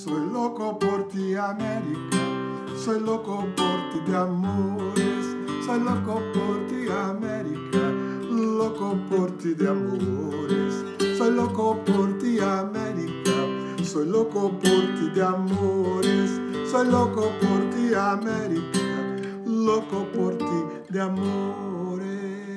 Soy loco por ti, América. Soy loco por ti de amores. Soy loco por ti, América. Loco por ti de amores. Soy loco por ti, América. Soy loco por ti de amores. Soy loco por ti, América. Loco por ti de amores.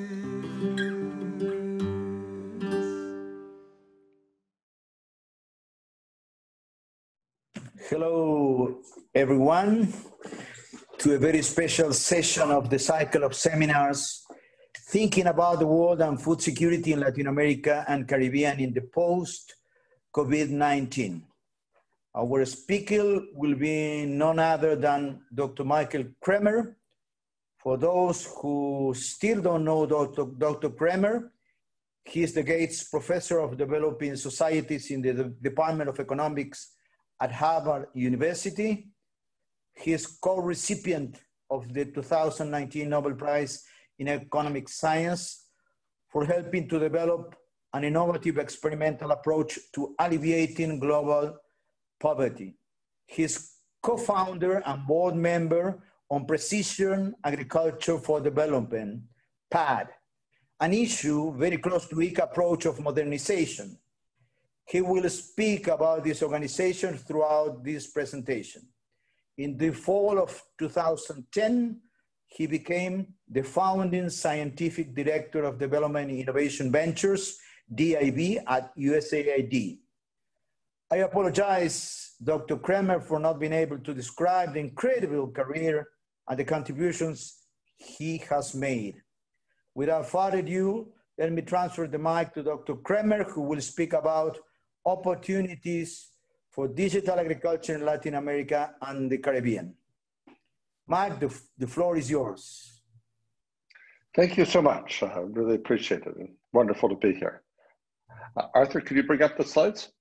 Hello, everyone, to a very special session of the cycle of seminars thinking about the world and food security in Latin America and Caribbean in the post-COVID-19. Our speaker will be none other than Dr. Michael Kremer. For those who still don't know Dr. Kremer, he is the Gates Professor of Developing Societies in the Department of Economics at Harvard University. He is co-recipient of the 2019 Nobel Prize in Economic Science for helping to develop an innovative experimental approach to alleviating global poverty. He is co-founder and board member on Precision Agriculture for Development, PAD, an issue very close to the approach of modernization. He will speak about this organization throughout this presentation. In the fall of 2010, he became the founding scientific director of Development Innovation Ventures, DIV, at USAID. I apologize, Dr. Kremer, for not being able to describe the incredible career and the contributions he has made. Without further ado, let me transfer the mic to Dr. Kremer, who will speak about opportunities for digital agriculture in Latin America and the Caribbean. Mike, the floor is yours. Thank you so much. I really appreciate it. Wonderful to be here. Arthur, could you bring up the slides?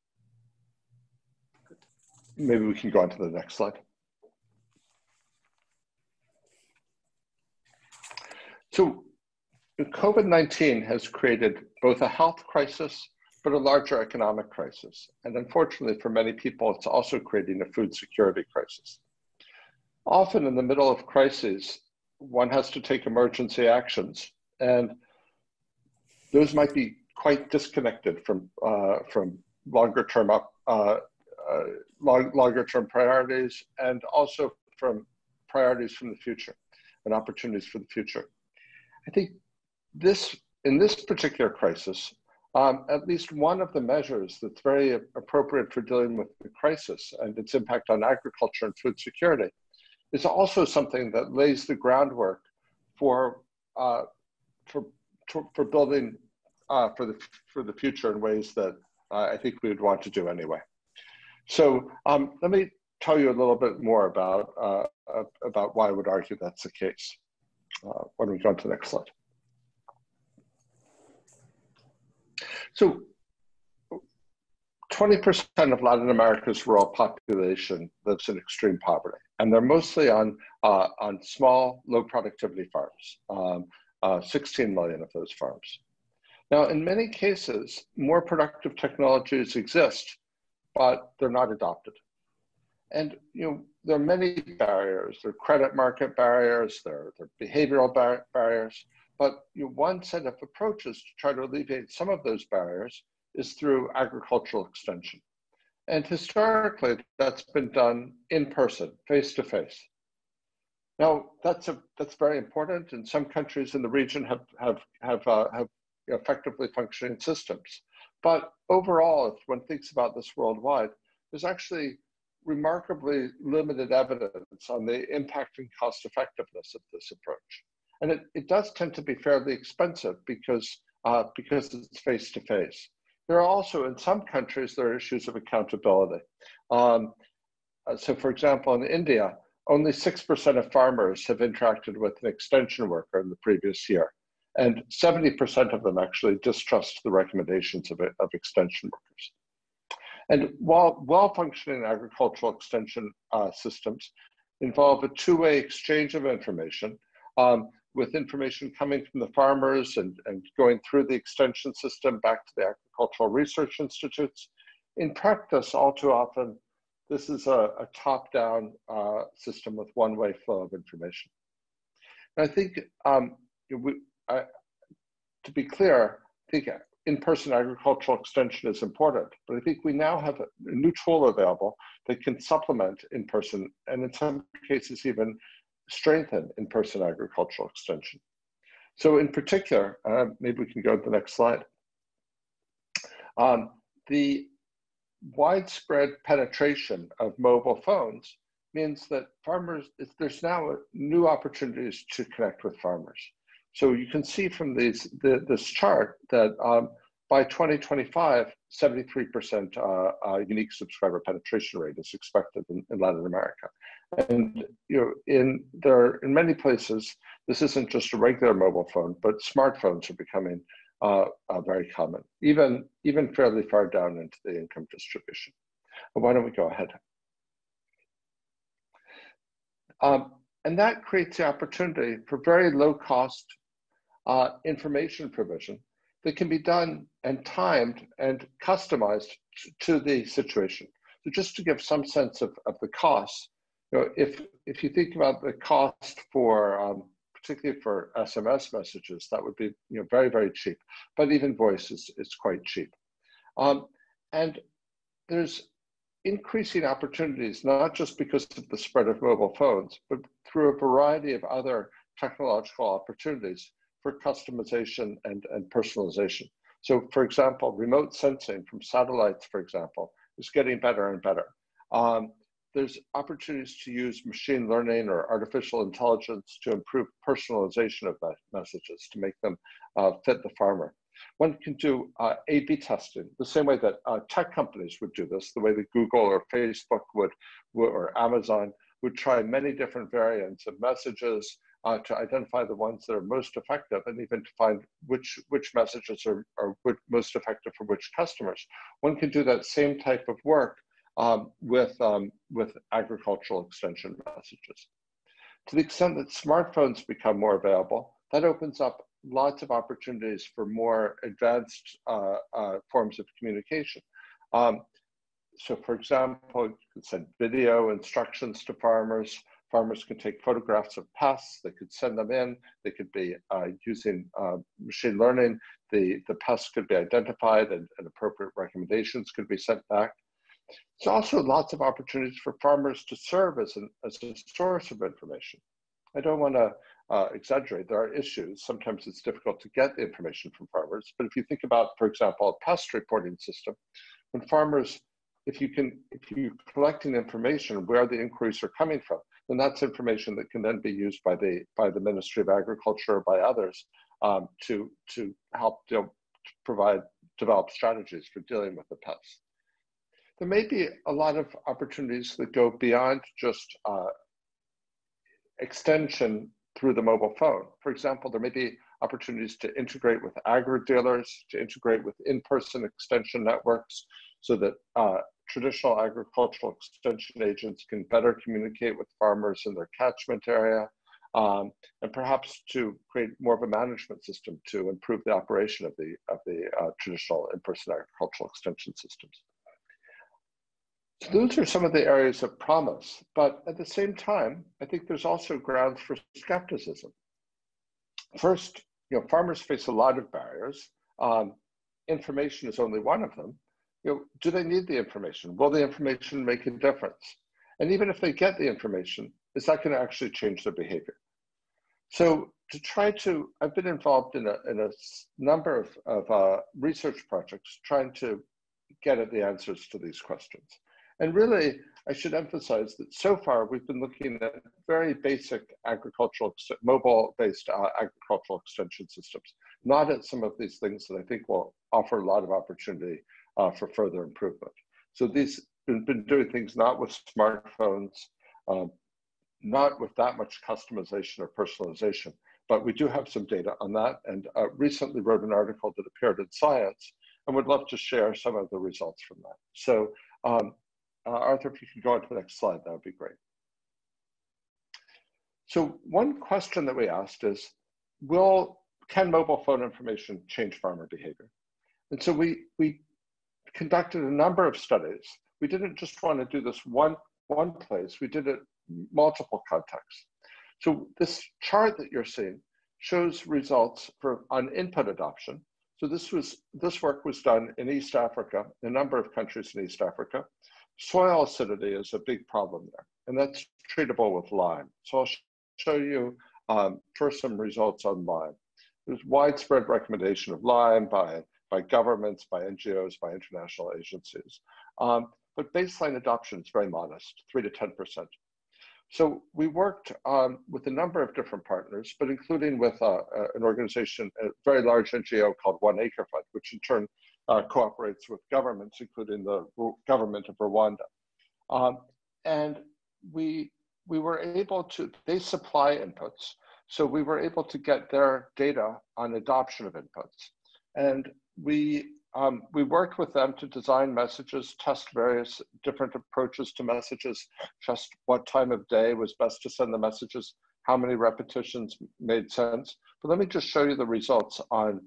Maybe we can go on to the next slide. So COVID-19 has created both a health crisis but a larger economic crisis. And unfortunately for many people, it's also creating a food security crisis. Often in the middle of crises, one has to take emergency actions, and those might be quite disconnected from longer term priorities, and also from priorities from the future and opportunities for the future. I think in this particular crisis, at least one of the measures that's very appropriate for dealing with the crisis and its impact on agriculture and food security is also something that lays the groundwork for building for the future in ways that I think we would want to do anyway. So let me tell you a little bit more about why I would argue that's the case. Why don't we go on to the next slide? So 20% of Latin America's rural population lives in extreme poverty, and they're mostly on small, low productivity farms, 16 million of those farms. Now, in many cases, more productive technologies exist, but they're not adopted. And there are many barriers. There are credit market barriers, there are behavioral barriers, but one set of approaches to try to alleviate some of those barriers is through agricultural extension. And historically, that's been done in person, face to face. Now, that's very important, and some countries in the region have effectively functioning systems. But overall, if one thinks about this worldwide, there's actually remarkably limited evidence on the impact and cost effectiveness of this approach. And it does tend to be fairly expensive because it's face to face. There are also, in some countries, there are issues of accountability. So for example, in India, only 6% of farmers have interacted with an extension worker in the previous year. And 70% of them actually distrust the recommendations of extension workers. And while well-functioning agricultural extension systems involve a two-way exchange of information, with information coming from the farmers and going through the extension system back to the agricultural research institutes, in practice, all too often, This is a top-down system with one-way flow of information. And I think, to be clear, I think in-person agricultural extension is important, but I think we now have a new tool available that can supplement in-person and in some cases even strengthen in-person agricultural extension. So in particular, maybe we can go to the next slide. The widespread penetration of mobile phones means that farmers, there's now new opportunities to connect with farmers. So you can see from this chart that by 2025, 73% unique subscriber penetration rate is expected in Latin America. And in many places, this isn't just a regular mobile phone, but smartphones are becoming very common, even fairly far down into the income distribution. But why don't we go ahead? And that creates the opportunity for very low cost information provision that can be done and timed and customized to the situation. So just to give some sense of the costs, if you think about the cost for, particularly for SMS messages, that would be very, very cheap, but even voice is quite cheap. And there's increasing opportunities, not just because of the spread of mobile phones, but through a variety of other technological opportunities for customization and personalization. So for example, remote sensing from satellites, for example, is getting better and better. There's opportunities to use machine learning or artificial intelligence to improve personalization of messages to make them fit the farmer. One can do A/B testing the same way that tech companies would do this, the way that Google or Facebook would or Amazon would try many different variants of messages to identify the ones that are most effective and even to find which messages are most effective for which customers. One can do that same type of work with agricultural extension messages. To the extent that smartphones become more available, that opens up lots of opportunities for more advanced forms of communication. So for example, you can send video instructions to farmers. Farmers can take photographs of pests, they could send them in, they could be using machine learning, the pests could be identified and appropriate recommendations could be sent back. There's also lots of opportunities for farmers to serve as a source of information. I don't want to exaggerate, there are issues. Sometimes it's difficult to get the information from farmers, but if you think about, for example, a pest reporting system, when farmers, if you're collecting information where the inquiries are coming from, then that's information that can then be used by the Ministry of Agriculture or by others to help develop strategies for dealing with the pests. There may be a lot of opportunities that go beyond just extension through the mobile phone. For example, there may be opportunities to integrate with agri-dealers, to integrate with in-person extension networks so that traditional agricultural extension agents can better communicate with farmers in their catchment area, and perhaps to create more of a management system to improve the operation of the traditional in-person agricultural extension systems. So those are some of the areas of promise, but at the same time, I think there's also grounds for skepticism. First, farmers face a lot of barriers. Information is only one of them. Do they need the information? Will the information make a difference? And even if they get the information, is that going to actually change their behavior? So I've been involved in a number of research projects trying to get at the answers to these questions. And really, I should emphasize that so far we've been looking at very basic mobile-based agricultural extension systems, not at some of these things that I think will offer a lot of opportunity for further improvement. So these have been doing things not with smartphones, not with that much customization or personalization, but we do have some data on that, and recently wrote an article that appeared in Science and would love to share some of the results from that. So Arthur, if you could go on to the next slide, that would be great. So one question that we asked is, can mobile phone information change farmer behavior? And so we conducted a number of studies we didn't just want to do this one place, we did it multiple contexts. So this chart that you're seeing shows results on input adoption. So this work was done in East Africa, a number of countries in East Africa. Soil acidity is a big problem there, and that's treatable with lime. So I'll show you first some results on lime. There's widespread recommendation of lime by governments, by NGOs, by international agencies. But baseline adoption is very modest, 3 to 10%. So we worked with a number of different partners, but including with an organization, a very large NGO called One Acre Fund, which in turn cooperates with governments, including the government of Rwanda. And we were able to, they supply inputs, so we were able to get their data on adoption of inputs. And we worked with them to design messages, test various different approaches to messages, just what time of day was best to send the messages, how many repetitions made sense. But let me just show you the results on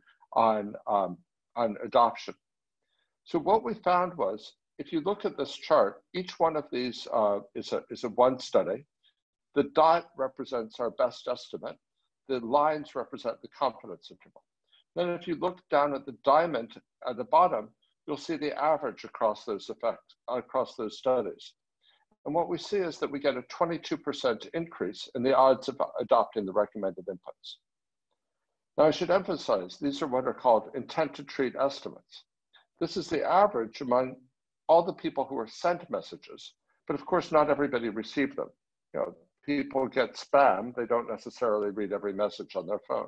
adoption. So what we found was, if you look at this chart, each one of these is a one study. The dot represents our best estimate. The lines represent the confidence interval. Then if you look down at the diamond at the bottom, you'll see the average across those effects, across those studies. And what we see is that we get a 22% increase in the odds of adopting the recommended inputs. Now I should emphasize, these are what are called intent to treat estimates. This is the average among all the people who were sent messages, but of course not everybody received them. You know, people get spam, they don't necessarily read every message on their phone.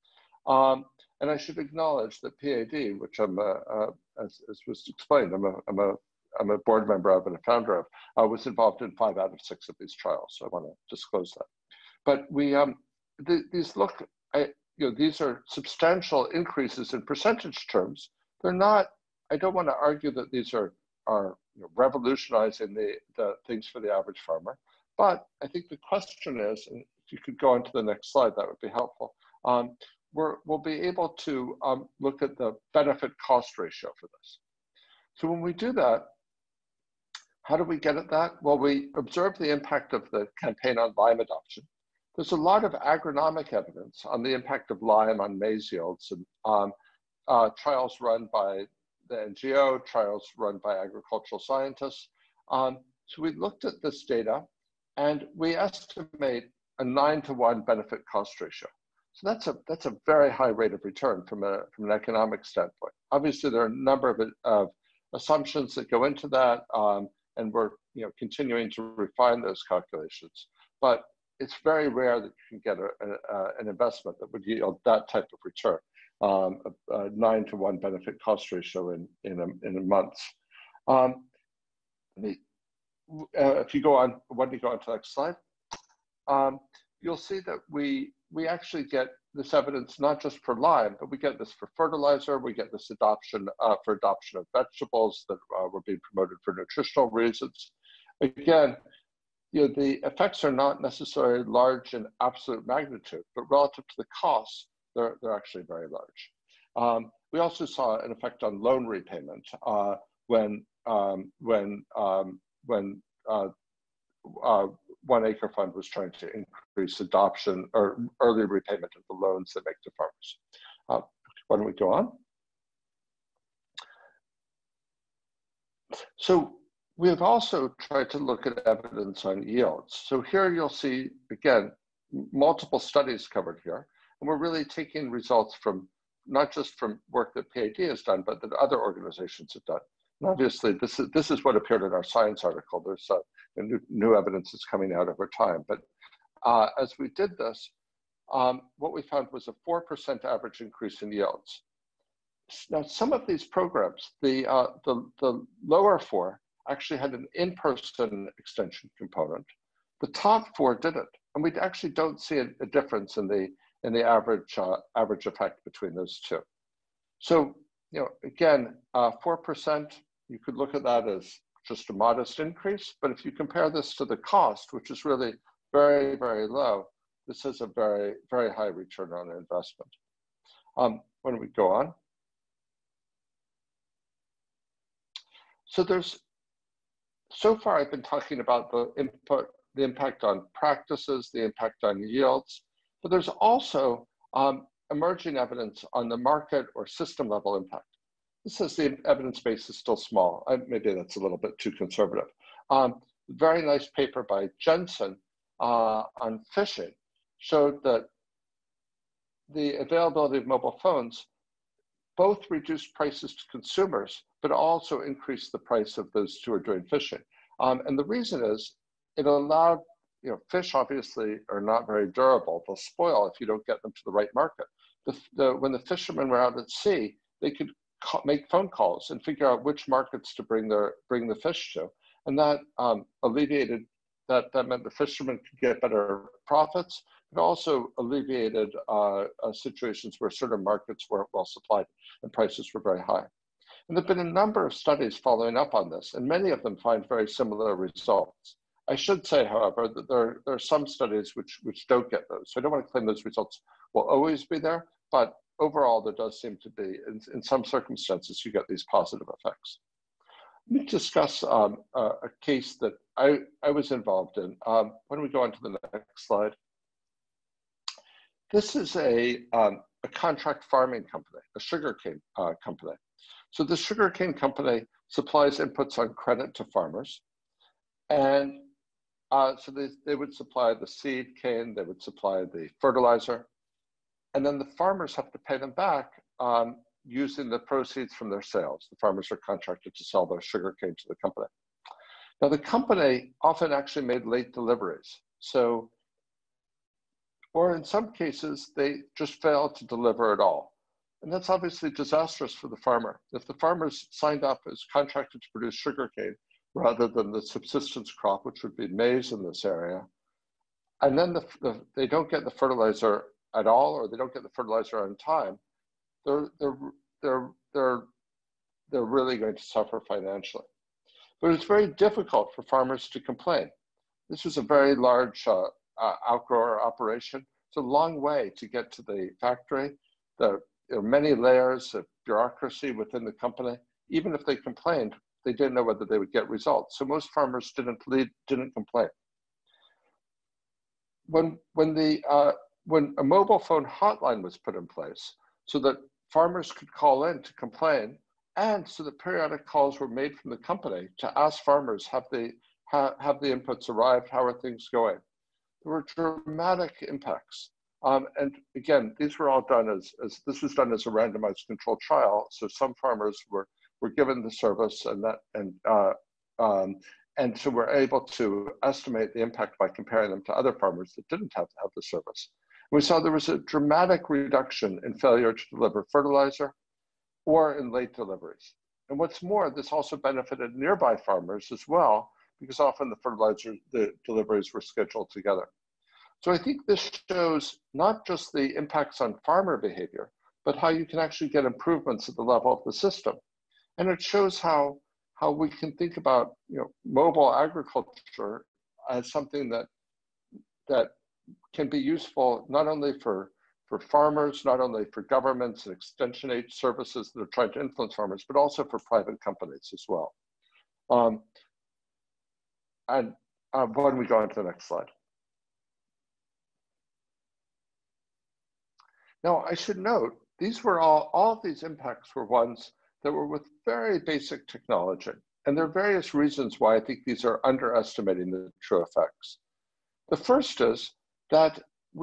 And I should acknowledge that PAD, which I'm, as was explained, I'm a board member of and a founder of, was involved in 5 out of 6 of these trials. So I want to disclose that. But we, these look, these are substantial increases in percentage terms. They're not, I don't want to argue that these are revolutionizing the things for the average farmer. But I think the question is, and if you could go on to the next slide, that would be helpful. We'll be able to look at the benefit cost ratio for this. So when we do that, how do we get at that? Well, we observe the impact of the campaign on lime adoption. There's a lot of agronomic evidence on the impact of lime on maize yields, and trials run by the NGO, trials run by agricultural scientists. So we looked at this data, and we estimate a 9-to-1 benefit cost ratio. So that's a very high rate of return from an economic standpoint. Obviously, there are a number of assumptions that go into that, and we're continuing to refine those calculations. But it's very rare that you can get an investment that would yield that type of return, a 9-to-1 benefit cost ratio in months. If you go on, when you go on to the next slide, you'll see that we actually get this evidence not just for lime, but we get this for fertilizer, we get this adoption for adoption of vegetables that were being promoted for nutritional reasons. Again, the effects are not necessarily large in absolute magnitude, but relative to the costs, they're actually very large. We also saw an effect on loan repayment when One Acre Fund was trying to increase adoption or early repayment of the loans they make to farmers. Why don't we go on? So we have also tried to look at evidence on yields. So here you'll see, again, multiple studies covered here. And we're really taking results from, not just from work that PAD has done, but that other organizations have done. And obviously, this is what appeared in our science article. There's new evidence that's coming out over time. But as we did this, what we found was a 4% average increase in yields. Now, some of these programs, the lower 4 actually had an in-person extension component. The top 4 didn't, and we actually don't see a difference in the average effect between those two. So, again, 4%, you could look at that as just a modest increase, but if you compare this to the cost, which is really very, very low, this is a very, very high return on investment. Why don't we go on? So there's so far I've been talking about the impact on practices, the impact on yields, but there's also emerging evidence on the market or system level impact. This says the evidence base is still small. Maybe that's a little bit too conservative. Very nice paper by Jensen on phishing showed that the availability of mobile phones both reduced prices to consumers, but also increased the price of those who are doing phishing. And the reason is it allowed, fish obviously are not very durable. They'll spoil if you don't get them to the right market. When the fishermen were out at sea, they could make phone calls and figure out which markets to bring the fish to. And that alleviated, that meant the fishermen could get better profits, but also alleviated situations where certain markets weren't well supplied and prices were very high. And there've been a number of studies following up on this, and many of them find very similar results. I should say, however, that there are some studies which don't get those. So I don't want to claim those results will always be there, but overall there does seem to be, in some circumstances, you get these positive effects. Let me discuss a case that I was involved in. Why don't we go on to the next slide? This is a contract farming company, a sugarcane company. So the sugarcane company supplies inputs on credit to farmers. And so they would supply the seed cane, they would supply the fertilizer, and then the farmers have to pay them back using the proceeds from their sales. The farmers are contracted to sell their sugarcane to the company. Now the company often actually made late deliveries. So, or in some cases, they just failed to deliver at all. And that's obviously disastrous for the farmer. If the farmers signed up as contracted to produce sugarcane rather than the subsistence crop, which would be maize in this area, and then they don't get the fertilizer at all, or they don't get the fertilizer on time, they're really going to suffer financially. But it's very difficult for farmers to complain. This was a very large outgrower operation. It's a long way to get to the factory. There are many layers of bureaucracy within the company. Even if they complained, they didn't know whether they would get results. So most farmers didn't complain. When a mobile phone hotline was put in place so that farmers could call in to complain, and so that periodic calls were made from the company to ask farmers, have the inputs arrived, how are things going? There were dramatic impacts. And again, these were all done this was done as a randomized controlled trial. So some farmers were given the service, and so we're able to estimate the impact by comparing them to other farmers that didn't have the service. We saw there was a dramatic reduction in failure to deliver fertilizer or in late deliveries. And what's more, this also benefited nearby farmers as well, because often the deliveries were scheduled together. So I think this shows not just the impacts on farmer behavior, but how you can actually get improvements at the level of the system. And it shows how we can think about mobile agriculture as something that can be useful not only for farmers, not only for governments and extension aid services that are trying to influence farmers, but also for private companies as well. Why don't we go on to the next slide? Now, I should note, these were all of these impacts were ones that were with very basic technology. And there are various reasons why I think these are underestimating the true effects. The first is that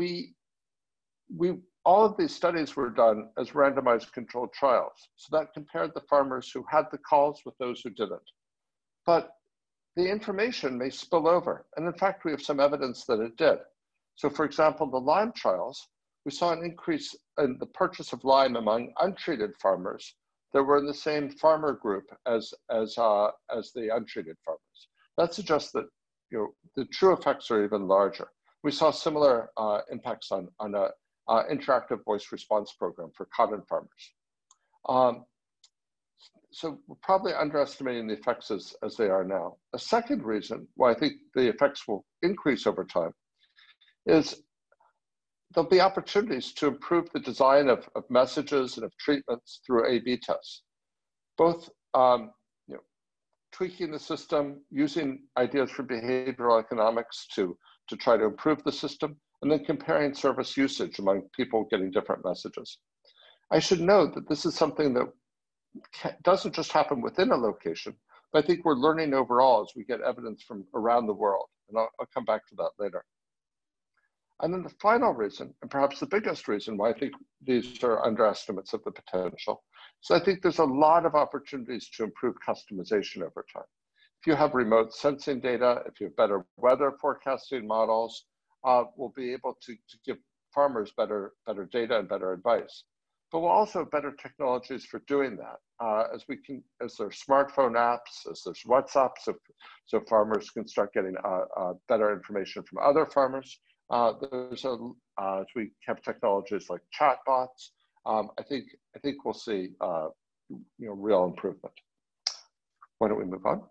all of these studies were done as randomized controlled trials. So that compared the farmers who had the calls with those who didn't. But the information may spill over. And in fact, we have some evidence that it did. So for example, the Lyme trials, we saw an increase in the purchase of Lyme among untreated farmers that were in the same farmer group as the untreated farmers. That suggests that the true effects are even larger. We saw similar impacts on an interactive voice response program for cotton farmers. So we're probably underestimating the effects as they are now. A second reason why I think the effects will increase over time is there'll be opportunities to improve the design of messages and of treatments through A/B tests. Both tweaking the system, using ideas from behavioral economics to try to improve the system, and then comparing service usage among people getting different messages. I should note that this is something that doesn't just happen within a location, but I think we're learning overall as we get evidence from around the world. And I'll come back to that later. And then the final reason, and perhaps the biggest reason why I think these are underestimates of the potential, so I think there's a lot of opportunities to improve customization over time. If you have remote sensing data, if you have better weather forecasting models, we'll be able to give farmers better data and better advice. But we'll also have better technologies for doing that. As there's smartphone apps, as there's WhatsApp, so farmers can start getting better information from other farmers. As we have technologies like chatbots, I think we'll see real improvement. Why don't we move on?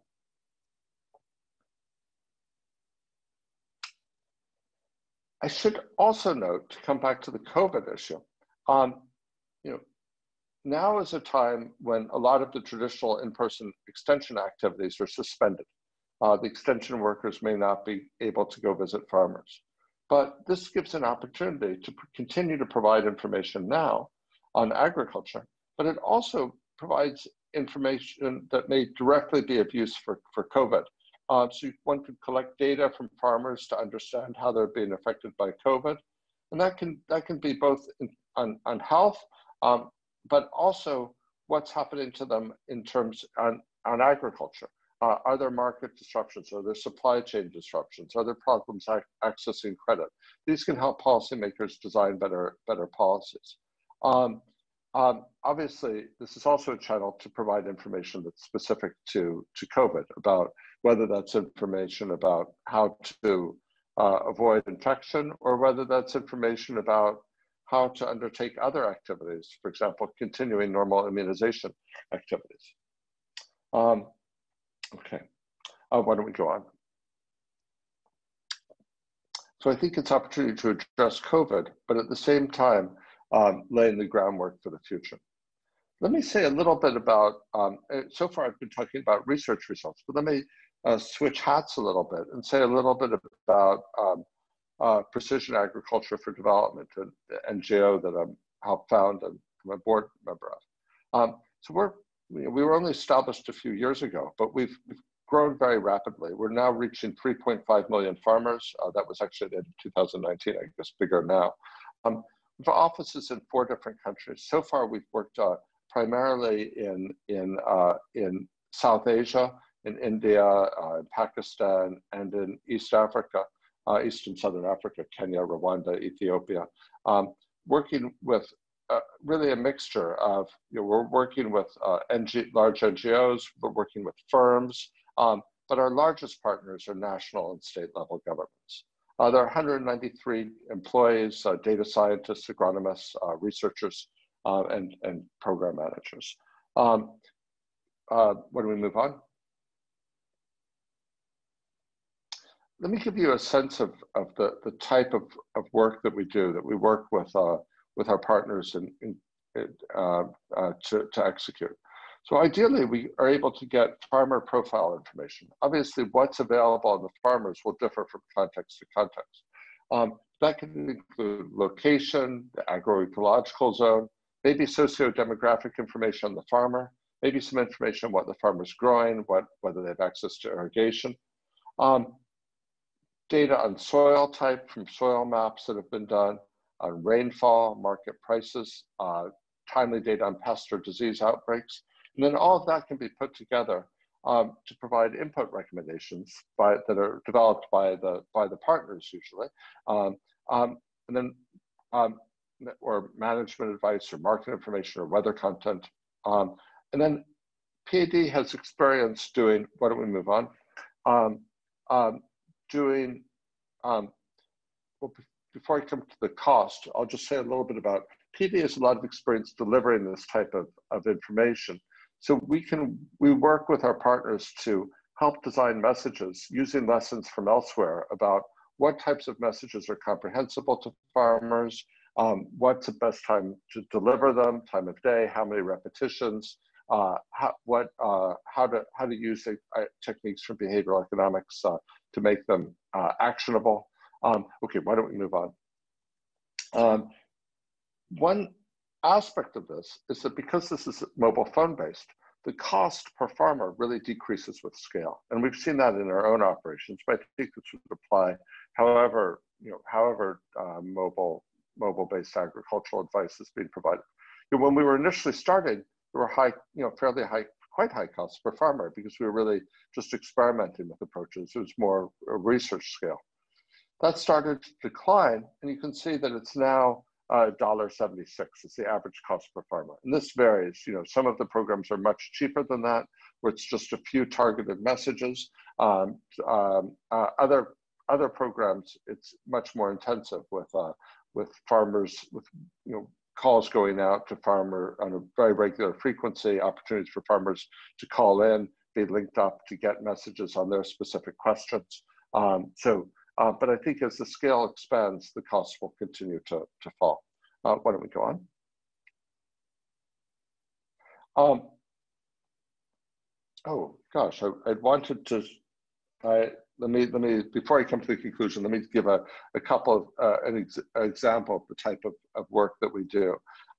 I should also note, to come back to the COVID issue, now is a time when a lot of the traditional in-person extension activities are suspended. The extension workers may not be able to go visit farmers. But this gives an opportunity to continue to provide information now on agriculture, but it also provides information that may directly be of use for COVID. So one could collect data from farmers to understand how they're being affected by COVID. And that can be both on health, but also what's happening to them in terms on agriculture. Are there market disruptions? Are there supply chain disruptions? Are there problems accessing credit? These can help policymakers design better policies. Obviously, this is also a channel to provide information that's specific to COVID, about whether that's information about how to avoid infection, or whether that's information about how to undertake other activities, for example, continuing normal immunization activities. Okay, why don't we go on? So I think it's opportunity to address COVID, but at the same time, laying the groundwork for the future. Let me say a little bit about, so far I've been talking about research results, but let me switch hats a little bit and say a little bit about Precision Agriculture for Development, an NGO that I'm helped found and I'm a board member of. So we were only established a few years ago, but we've grown very rapidly. We're now reaching 3.5 million farmers. That was actually at the end of 2019, I guess bigger now. We have offices in 4 different countries. So far, we've worked primarily in South Asia, in India, in Pakistan, and in East Africa, East and Southern Africa, Kenya, Rwanda, Ethiopia, working with really a mixture of, we're working with large NGOs, we're working with firms, but our largest partners are national and state level governments. There are 193 employees, data scientists, agronomists, researchers, and program managers. When we move on? Let me give you a sense of the type of work that we do, that we work with our partners to execute. So ideally, we are able to get farmer profile information. Obviously, what's available on the farmers will differ from context to context. That can include location, the agroecological zone, maybe socio-demographic information on the farmer, maybe some information on what the farmer's growing, whether they have access to irrigation. Data on soil type from soil maps that have been done, on rainfall, market prices, timely data on pest or disease outbreaks. And then all of that can be put together to provide input recommendations that are developed by the partners usually, and then or management advice or market information or weather content. And then PAD has experience doing, why don't we move on? Well, before I come to the cost, I'll just say a little bit about, PAD has a lot of experience delivering this type of information. So we work with our partners to help design messages using lessons from elsewhere about what types of messages are comprehensible to farmers, what's the best time to deliver them, time of day, how many repetitions, how to use techniques from behavioral economics to make them actionable. Okay, why don't we move on? One aspect of this is that because this is mobile phone based, the cost per farmer really decreases with scale, and we've seen that in our own operations. But I think this would apply, however mobile-based agricultural advice is being provided. When we were initially started, there were quite high costs per farmer because we were really just experimenting with approaches. It was more a research scale. That started to decline, and you can see that it's now $1.76 is the average cost per farmer. And this varies. Some of the programs are much cheaper than that, where it's just a few targeted messages. Other programs, it's much more intensive with farmers, with calls going out to farmer on a very regular frequency, opportunities for farmers to call in, be linked up to get messages on their specific questions. But I think as the scale expands, the costs will continue to fall. Why don't we go on? Oh gosh, I wanted to. Let me before I come to the conclusion, let me give a couple of an example of the type of work that we do.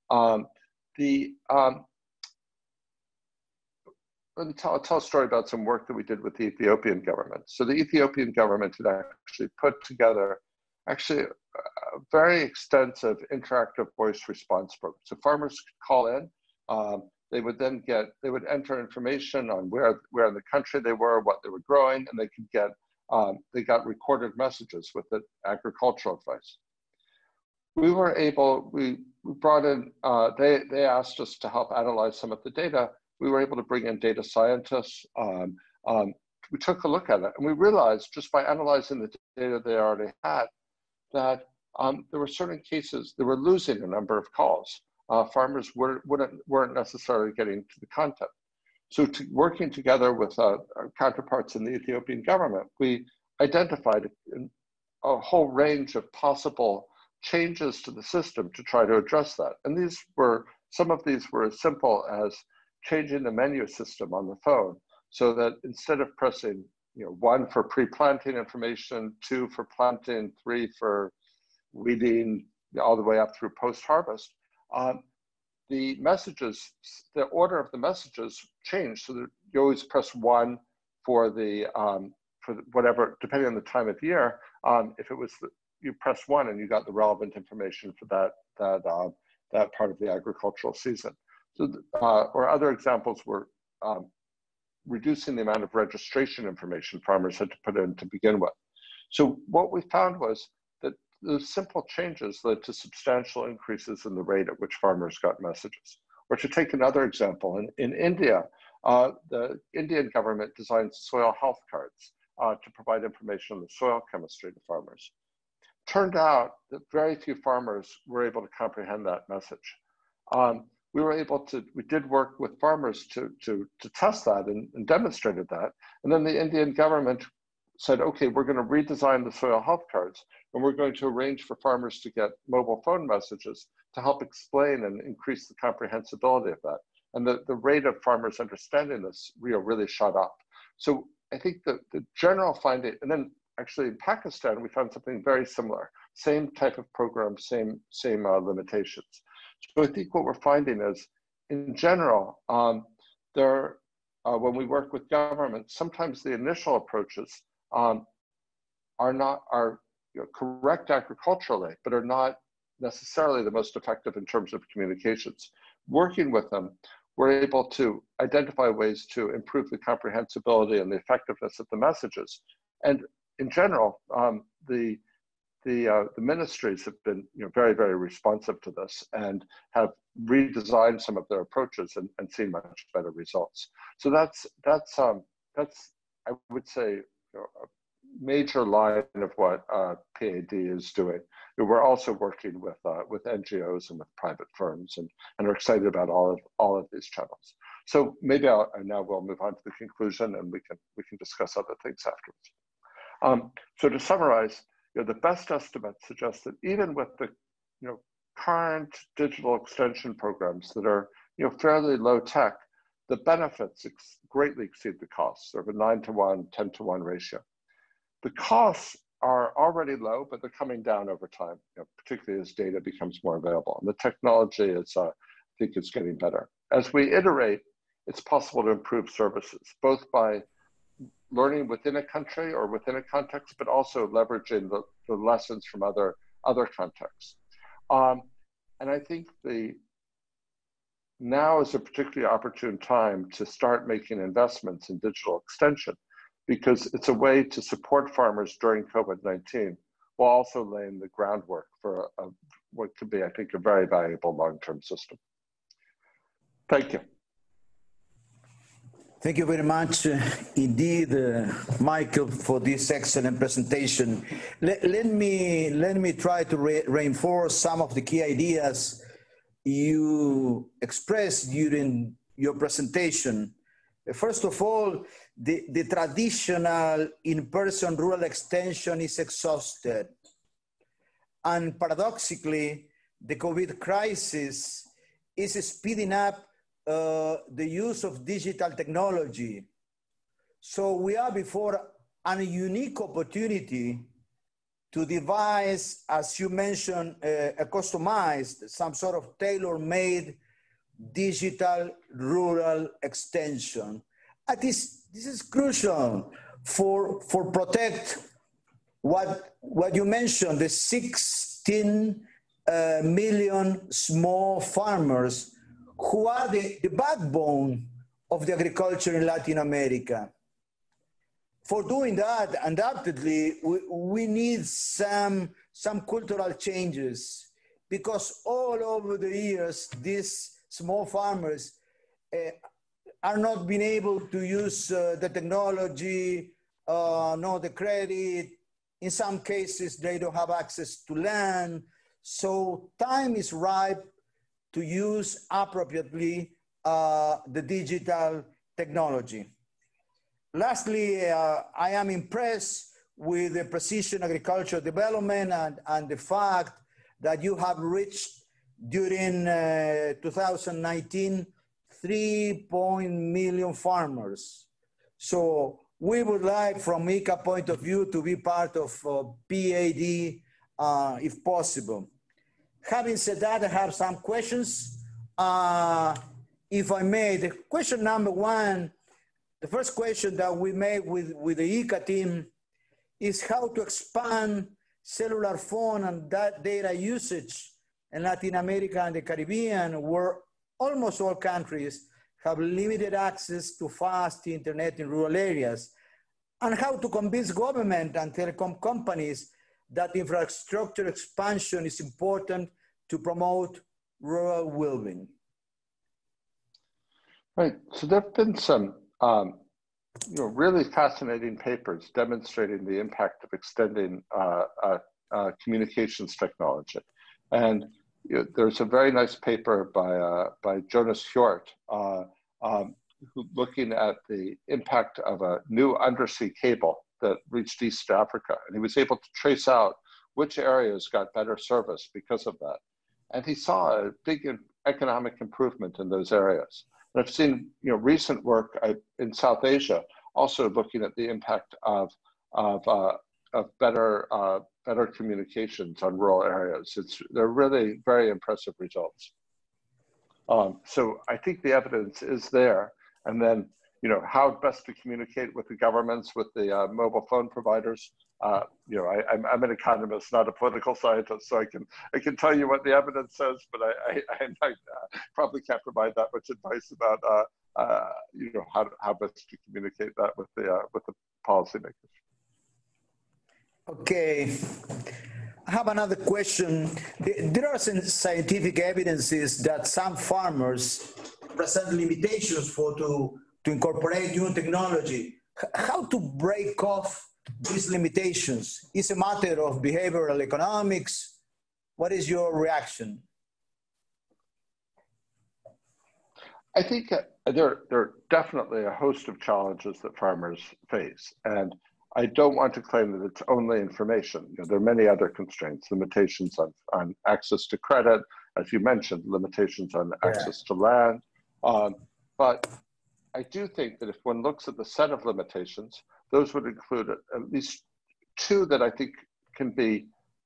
Let me tell a story about some work that we did with the Ethiopian government. So the Ethiopian government had actually put together a very extensive interactive voice response program. So farmers could call in. They would enter information on where in the country they were, what they were growing, and they got recorded messages with the agricultural advice. We brought in, they asked us to help analyze some of the data. We were able to bring in data scientists. We took a look at it, and we realized just by analyzing the data they already had that there were certain cases they were losing a number of calls. Farmers weren't necessarily getting to the content. So working together with our counterparts in the Ethiopian government, we identified a whole range of possible changes to the system to try to address that. And some of these were as simple as changing the menu system on the phone so that instead of pressing 1 for pre-planting information, 2 for planting, 3 for weeding, all the way up through post-harvest, the order of the messages changed so that you always press 1 for whatever, depending on the time of year. If it was you press 1 and you got the relevant information for that part of the agricultural season. So, or other examples were reducing the amount of registration information farmers had to put in to begin with. So what we found was that the simple changes led to substantial increases in the rate at which farmers got messages. Or to take another example, in India, the Indian government designed soil health cards to provide information on the soil chemistry to farmers. Turned out that very few farmers were able to comprehend that message. We did work with farmers to test that and demonstrated that. And then the Indian government said, okay, we're going to redesign the soil health cards, and we're going to arrange for farmers to get mobile phone messages to help explain and increase the comprehensibility of that. And the rate of farmers understanding this really shot up. So I think the general finding, and then actually in Pakistan, we found something very similar. Same type of program, same limitations. So I think what we're finding is, in general, when we work with governments, sometimes the initial approaches are correct agriculturally, but are not necessarily the most effective in terms of communications. Working with them, we're able to identify ways to improve the comprehensibility and the effectiveness of the messages. And in general, the ministries have been very, very responsive to this and have redesigned some of their approaches and seen much better results. So that's I would say a major line of what PAD is doing. We're also working with NGOs and with private firms and are excited about all of these channels. So maybe now we'll move on to the conclusion, and we can discuss other things afterwards. So to summarize, the best estimates suggest that even with the current digital extension programs that are fairly low tech, the benefits greatly exceed the costs. They're of a 9-to-1, 10-to-1 ratio. The costs are already low, but they're coming down over time, particularly as data becomes more available. And the technology is, I think, is getting better. As we iterate, it's possible to improve services, both by learning within a country or within a context, but also leveraging the lessons from other contexts. And I think now is a particularly opportune time to start making investments in digital extension, because it's a way to support farmers during COVID-19 while also laying the groundwork for what could be, I think, a very valuable long-term system. Thank you. Thank you very much indeed, Michael, for this excellent presentation. Let me try to reinforce some of the key ideas you expressed during your presentation. First of all, the traditional in-person rural extension is exhausted. And paradoxically, the COVID crisis is speeding up the use of digital technology. So we are before a unique opportunity to devise, as you mentioned, a customized, some sort of tailor-made digital rural extension. And this is crucial for protect what you mentioned, the 16 million small farmers who are the backbone of the agriculture in Latin America. For doing that, undoubtedly, we need some cultural changes, because all over the years, these small farmers are not being able to use the technology, nor the credit. In some cases, they don't have access to land. So time is ripe to use appropriately the digital technology. Lastly, I am impressed with the precision agriculture development and the fact that you have reached during 2019 3 million farmers. So we would like, from ICA point of view, to be part of PAD if possible. Having said that, I have some questions. If I may, the question number one, the first question that we made with the ICA team is how to expand cellular phone and that data usage in Latin America and the Caribbean, where almost all countries have limited access to fast internet in rural areas, and how to convince government and telecom companies that infrastructure expansion is important to promote rural well-being. Right, so there have been some really fascinating papers demonstrating the impact of extending communications technology. And there's a very nice paper by Jonas Hjort looking at the impact of a new undersea cable that reached East Africa. And he was able to trace out which areas got better service because of that. And he saw a big economic improvement in those areas. And I've seen recent work in South Asia also looking at the impact of better communications on rural areas. They're really very impressive results. So I think the evidence is there. And then how best to communicate with the governments, with the mobile phone providers. I'm an economist, not a political scientist, so I can tell you what the evidence says, but I probably can't provide that much advice about how best to communicate that with the policymakers. Okay, I have another question. There are some scientific evidences that some farmers present limitations to incorporate new technology. How to break off these limitations? Is a matter of behavioral economics? What is your reaction? I think there are definitely a host of challenges that farmers face. And I don't want to claim that it's only information. There are many other constraints, limitations on access to credit, as you mentioned, limitations on access to land. But I do think that if one looks at the set of limitations, those would include at least two that I think can be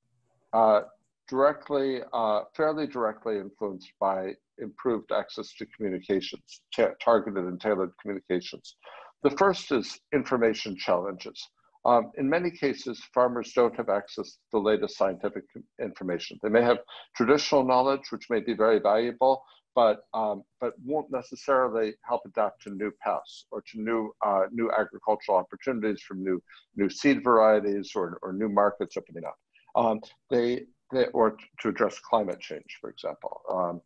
fairly directly influenced by improved access to communications, targeted and tailored communications. The first is information challenges. In many cases, farmers don't have access to the latest scientific information. They may have traditional knowledge, which may be very valuable, but won't necessarily help adapt to new pests or to new agricultural opportunities from new seed varieties or new markets opening up. Or to address climate change, for example.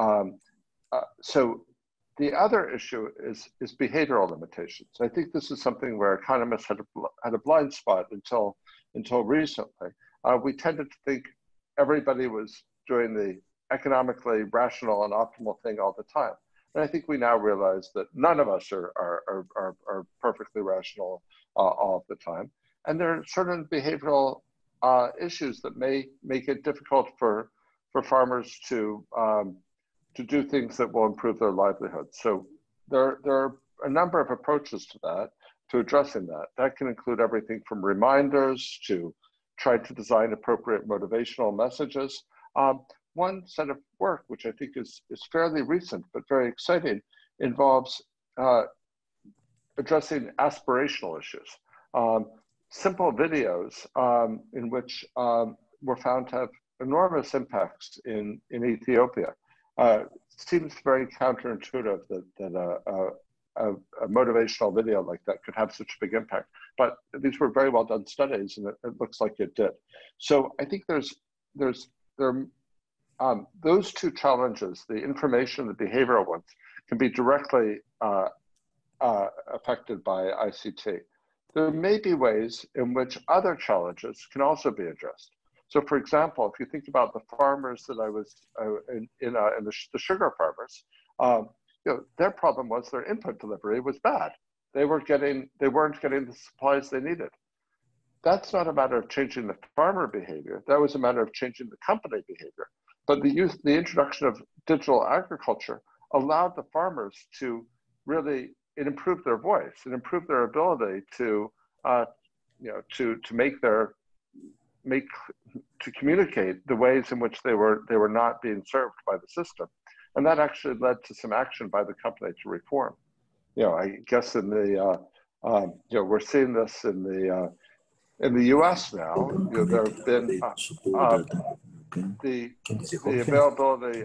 So the other issue is behavioral limitations. I think this is something where economists had a blind spot until recently. We tended to think everybody was doing the economically rational and optimal thing all the time. And I think we now realize that none of us are perfectly rational all of the time. And there are certain behavioral issues that may make it difficult for farmers to do things that will improve their livelihood. So there are a number of approaches to that, to addressing that. That can include everything from reminders to try to design appropriate motivational messages. One set of work, which I think is fairly recent but very exciting, involves addressing aspirational issues. Simple videos in which were found to have enormous impacts in Ethiopia. Seems very counterintuitive that a motivational video like that could have such a big impact, but these were very well done studies, and it looks like it did. So I think those two challenges, the information and the behavioral ones, can be directly affected by ICT. There may be ways in which other challenges can also be addressed. So, for example, if you think about the farmers that I was the sugar farmers, their problem was their input delivery was bad. They weren't getting the supplies they needed. That's not a matter of changing the farmer behavior. That was a matter of changing the company behavior. But the introduction of digital agriculture allowed the farmers to really, it improved their voice, it improved their ability to communicate the ways in which they were not being served by the system, and that actually led to some action by the company to reform. I guess in the we're seeing this in the U.S. now. There have been the availability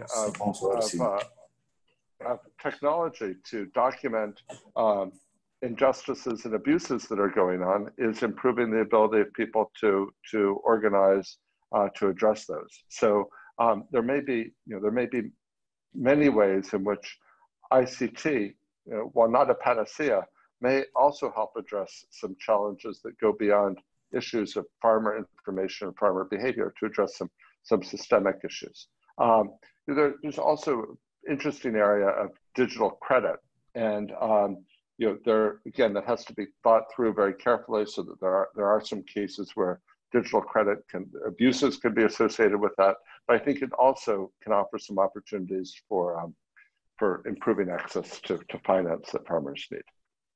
of technology to document injustices and abuses that are going on is improving the ability of people to organize to address those. So there may be many ways in which ICT, while not a panacea, may also help address some challenges that go beyond issues of farmer information and farmer behavior to address some systemic issues. There's also interesting area of digital credit, and again, that has to be thought through very carefully, so that there are some cases where digital credit abuses can be associated with that. But I think it also can offer some opportunities for improving access to finance that farmers need.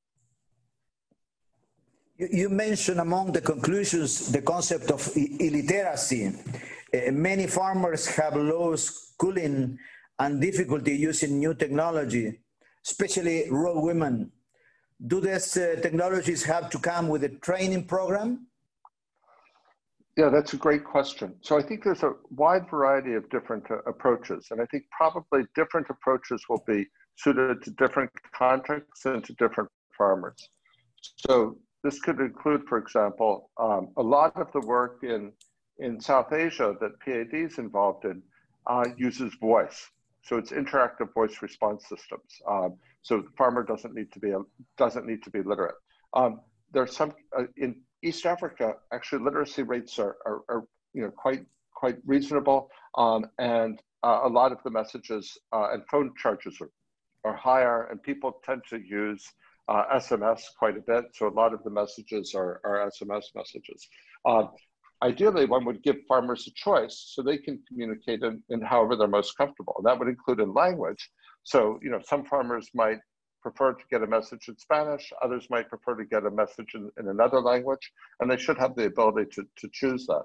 You mentioned among the conclusions the concept of illiteracy. Many farmers have low schooling and difficulty using new technology, especially rural women. Do these technologies have to come with a training program? Yeah, that's a great question. So I think there's a wide variety of different approaches, and I think probably different approaches will be suited to different contexts and to different farmers. So this could include, for example, a lot of the work in South Asia that PAD is involved in uses voice. So it's interactive voice response systems. So the farmer doesn't need to be literate. There's some in East Africa. Actually, literacy rates are quite reasonable, and a lot of the messages and phone charges are higher, and people tend to use SMS quite a bit. So a lot of the messages are SMS messages. Ideally, one would give farmers a choice so they can communicate in however they're most comfortable. And that would include in language. So, some farmers might prefer to get a message in Spanish, others might prefer to get a message in another language, and they should have the ability to choose that.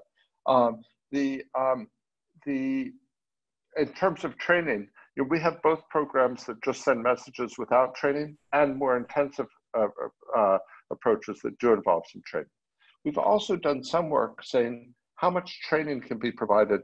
In terms of training, we have both programs that just send messages without training and more intensive approaches that do involve some training. We've also done some work saying how much training can be provided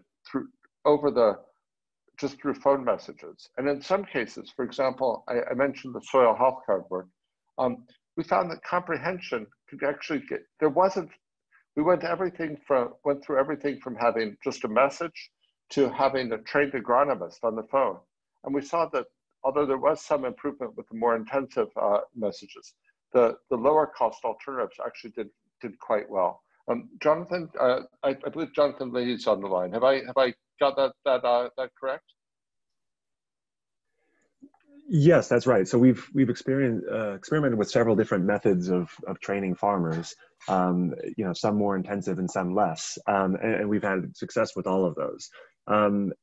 just through phone messages. And in some cases, for example, I mentioned the soil health card work. We found that comprehension could actually we went through everything from having just a message to having a trained agronomist on the phone. And we saw that although there was some improvement with the more intensive messages, the lower cost alternatives actually did quite well. Jonathan, I believe Jonathan Leahy's on the line. Have I got that correct? Yes, that's right. So we've experimented with several different methods of training farmers. Some more intensive and some less, and we've had success with all of those. And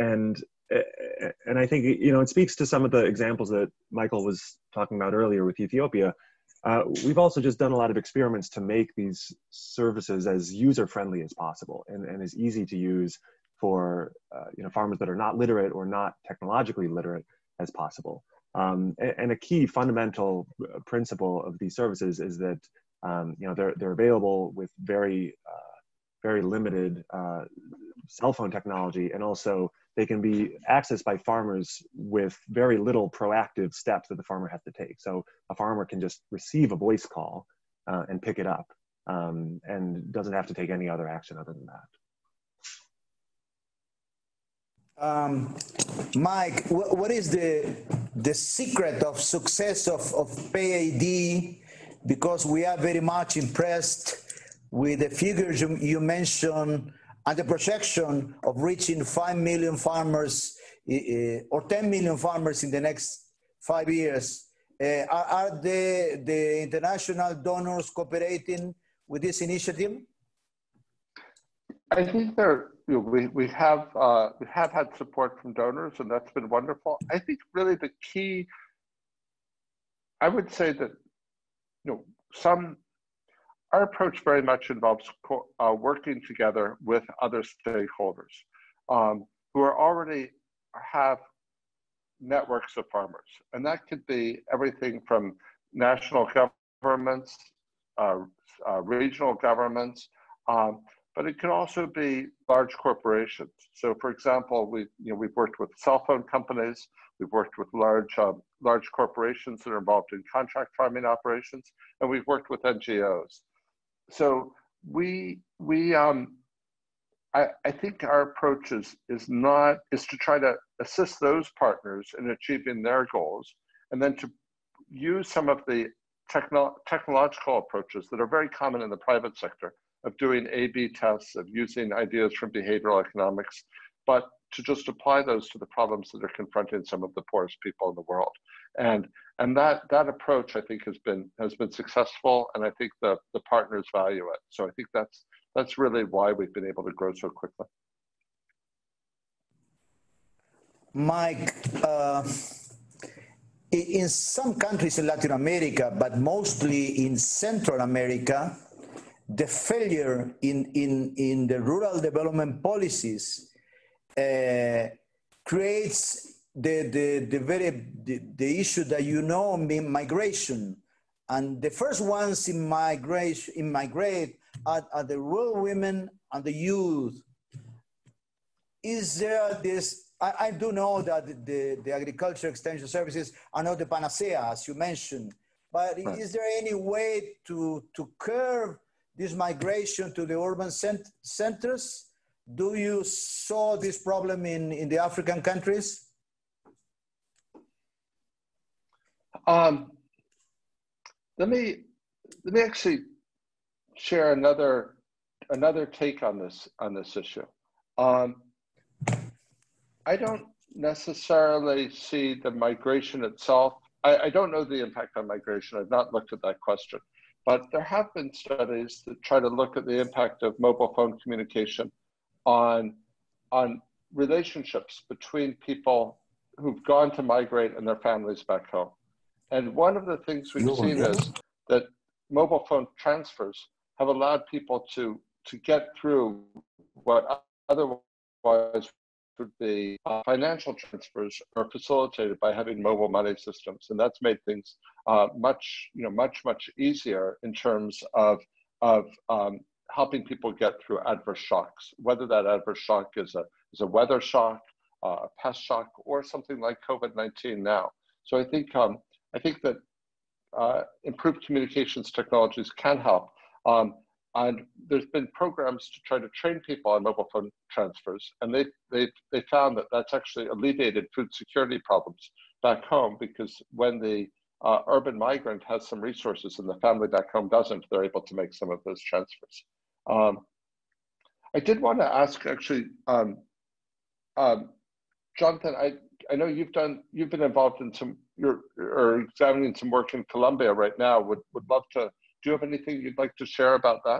I think it speaks to some of the examples that Michael was talking about earlier with Ethiopia. We've also just done a lot of experiments to make these services as user-friendly as possible and as easy to use for farmers that are not literate or not technologically literate as possible. And a key fundamental principle of these services is that they're available with very limited cell phone technology, and also they can be accessed by farmers with very little proactive steps that the farmer has to take. So a farmer can just receive a voice call and pick it up, and doesn't have to take any other action other than that. Mike, what is the secret of success of PAID? Because we are very much impressed with the figures you mentioned and the projection of reaching 5 million farmers or 10 million farmers in the next 5 years. Are the international donors cooperating with this initiative? I think we have had support from donors, and that's been wonderful. I think really the key, I would say that our approach very much involves working together with other stakeholders who already have networks of farmers, and that could be everything from national governments, regional governments. But it can also be large corporations. So, for example, we've worked with cell phone companies. We've worked with large corporations that are involved in contract farming operations, and we've worked with NGOs. So I think our approach is to try to assist those partners in achieving their goals, and then to use some of the technological approaches that are very common in the private sector, of doing A/B tests, of using ideas from behavioral economics, but to just apply those to the problems that are confronting some of the poorest people in the world. And that approach, I think, has been successful, and I think the partners value it. So I think that's really why we've been able to grow so quickly. Mike, in some countries in Latin America, but mostly in Central America, the failure in the rural development policies creates the issue that migration. And the first ones in migrate are the rural women and the youth. Is there this? I do know that the agriculture extension services are not the panacea, as you mentioned, but right. Is there any way to curb this migration to the urban centers? Do you saw this problem in the African countries? Let me actually share another take on this issue. I don't necessarily see the migration itself. I don't know the impact on migration. I've not looked at that question. But there have been studies that try to look at the impact of mobile phone communication on relationships between people who've gone to migrate and their families back home. And one of the things we've seen is that mobile phone transfers have allowed people to get through what otherwise would be financial transfers are facilitated by having mobile money systems, and that's made things much easier in terms of helping people get through adverse shocks, whether that adverse shock is a weather shock, a pest shock, or something like COVID-19 now. So I think that improved communications technologies can help. And there's been programs to try to train people on mobile phone transfers, and they found that that's actually alleviated food security problems back home, because when the urban migrant has some resources and the family back home doesn't, they're able to make some of those transfers. I did want to ask, actually, Jonathan, I know you've been involved in or examining some work in Colombia right now. Would love to. Do you have anything you'd like to share about that?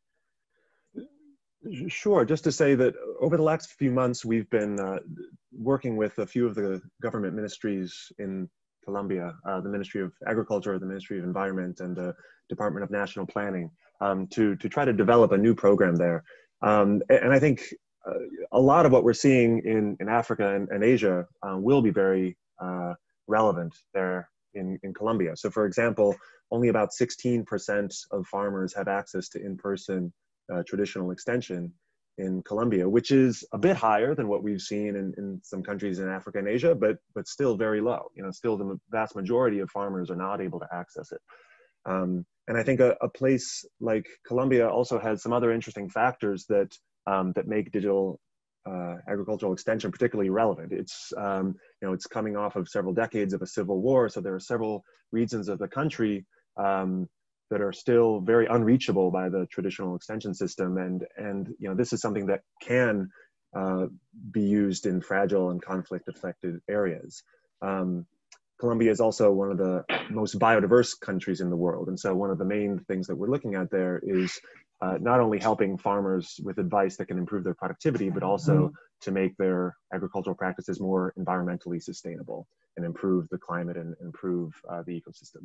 Sure. Just to say that over the last few months, we've been working with a few of the government ministries in Colombia, the Ministry of Agriculture, the Ministry of Environment, and the Department of National Planning, to try to develop a new program there. And I think a lot of what we're seeing in Africa and Asia will be very relevant there in Colombia. So for example, only about 16% of farmers have access to in-person traditional extension in Colombia, which is a bit higher than what we've seen in some countries in Africa and Asia, but still very low. Still the vast majority of farmers are not able to access it. And I think a place like Colombia also has some other interesting factors that make digital agricultural extension particularly relevant. It's it's coming off of several decades of a civil war, so there are several regions of the country that are still very unreachable by the traditional extension system, and this is something that can be used in fragile and conflict-affected areas. Colombia is also one of the most biodiverse countries in the world, and so one of the main things that we're looking at there is not only helping farmers with advice that can improve their productivity, but also to make their agricultural practices more environmentally sustainable and improve the climate and improve the ecosystem.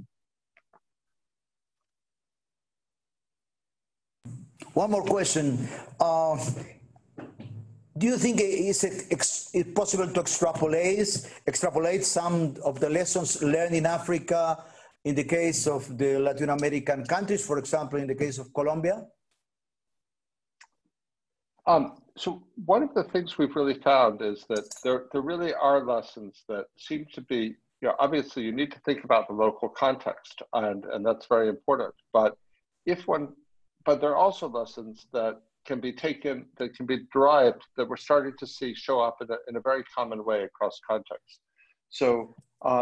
One more question. Do you think it's possible to extrapolate some of the lessons learned in Africa in the case of the Latin American countries, for example, in the case of Colombia? So one of the things we've really found is that there really are lessons that seem to be, obviously you need to think about the local context, and that's very important. But there are also lessons that can be taken, that can be derived, that we're starting to see show up in a very common way across contexts. So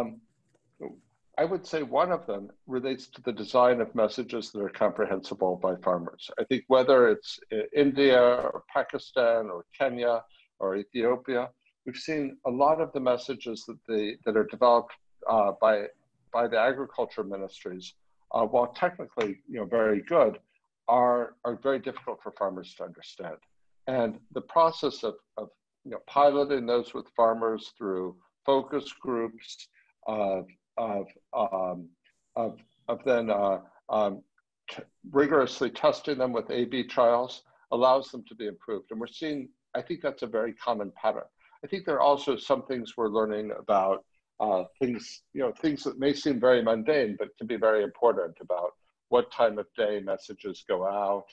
I would say one of them relates to the design of messages that are comprehensible by farmers. I think whether it's India or Pakistan or Kenya or Ethiopia, we've seen a lot of the messages that are developed by the agriculture ministries, while technically very good, are very difficult for farmers to understand. And the process of piloting those with farmers through focus groups, then rigorously testing them with A/B trials allows them to be improved. And we're seeing, I think that's a very common pattern. I think there are also some things we're learning about things that may seem very mundane, but can be very important about what time of day messages go out,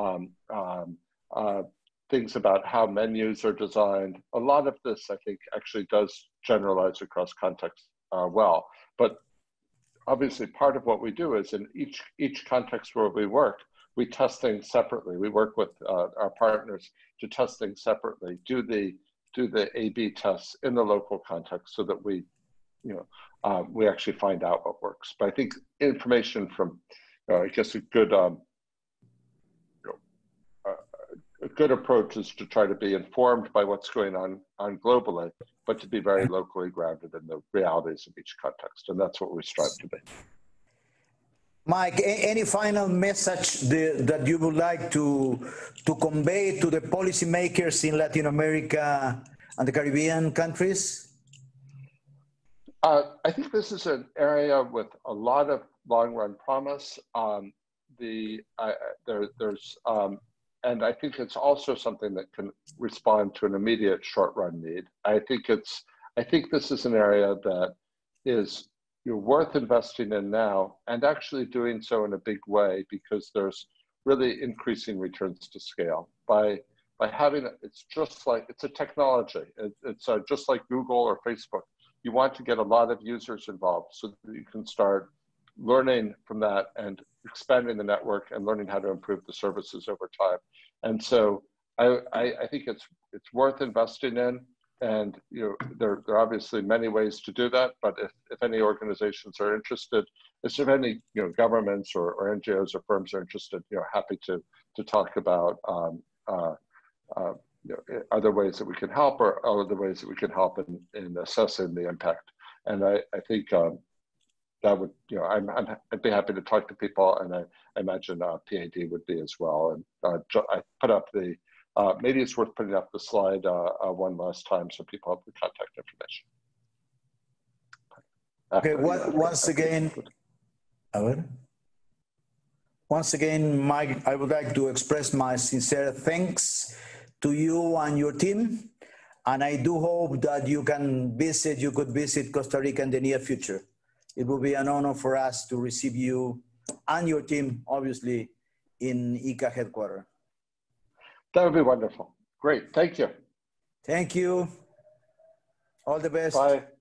things about how menus are designed. A lot of this, I think, actually does generalize across contexts well. But obviously, part of what we do is in each context where we work, we test things separately. We work with our partners to test things separately, do the A/B tests in the local context, so that we actually find out what works. But I think information from I guess a good approach is to try to be informed by what's going on globally, but to be very locally grounded in the realities of each context. And that's what we strive to be. Mike, any final message that you would like to convey to the policymakers in Latin America and the Caribbean countries? I think this is an area with a lot of long-run promise. And I think it's also something that can respond to an immediate short-run need. I think this is an area that is worth investing in now, and actually doing so in a big way, because there's really increasing returns to scale by having it. It's a technology. It's just like Google or Facebook. You want to get a lot of users involved so that you can start learning from that and expanding the network and learning how to improve the services over time. And so I think it's worth investing in. And there are obviously many ways to do that. But if any organizations are interested, if any governments or NGOs or firms are interested, happy to talk about other ways that we can help, or other ways that we can help in assessing the impact. And I think that would, I'd be happy to talk to people, and I imagine PAD would be as well. And I put up maybe it's worth putting up the slide one last time so people have the contact information. Okay, once again, Mike, I would like to express my sincere thanks to you and your team. And I do hope that you could visit Costa Rica in the near future. It will be an honor for us to receive you and your team, obviously, in ICA headquarters. That would be wonderful. Great, thank you. Thank you. All the best. Bye.